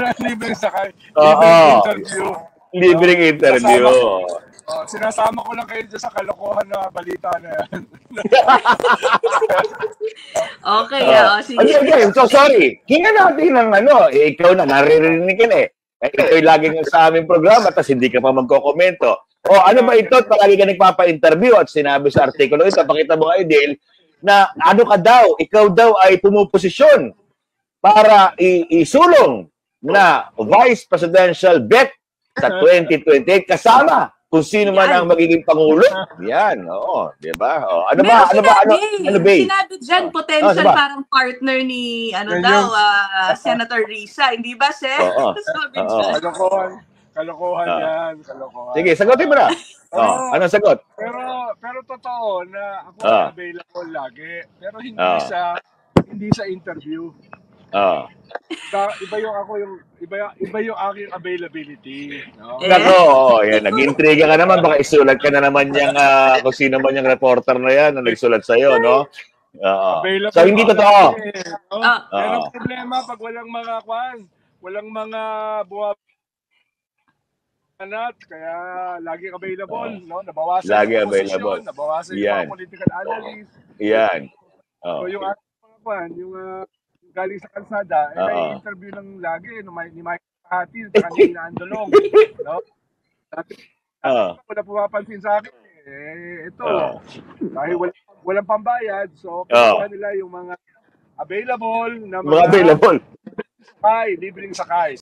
Libreng sakay. Oo. Libreng interview. Libreng interview. Sinasama ko lang kayo dyan sa kalokohan na balita na yan. Okay, sige. Okay, so sorry. Hinga natin ng ikaw na, naririnig ka eh. Ito'y laging sa aming programa, tapos hindi ka pa magkokomento. Ano ba ito? Palagi ka nagpapa-interview at sinabi sa artikulo ito, pakita mo kay Dale, na ano ka daw, ikaw daw ay pumuposisyon para isulong na Vice Presidential bet sa 2028 kasama kung sino man ang magiging pangulo. Yan, oo, 'di ba? Ano ba? Sinabi diyan potential parang partner ni Senator Risa, hindi ba, Sir? Sabi diyan. Kalokohan yan, kalokohan. Sige, sagutin mo na. Anong sagot? Pero totoo na ako available lagi, pero hindi sa interview. Iba yung aking availability, no? Nako, yan, nag-intriga ka naman, baka isulat ka na naman yung kung sino man yung reporter na yan na nagsulat sa iyo, no? So hindi totoo. Pero problema pag walang mga kaya lagi available, no? Nabawasan lagi yung available. Posisyon, nabawasan yung mga political analyst. Yan. So yung yung galing sa kalsada, may interview lang lagi ni Mike Hati at kanina Andolong, no? Wala pumapansin sa akin. Ito. Dahil walang pambayad, so kuha nila yung mga available na mga libreng sakay.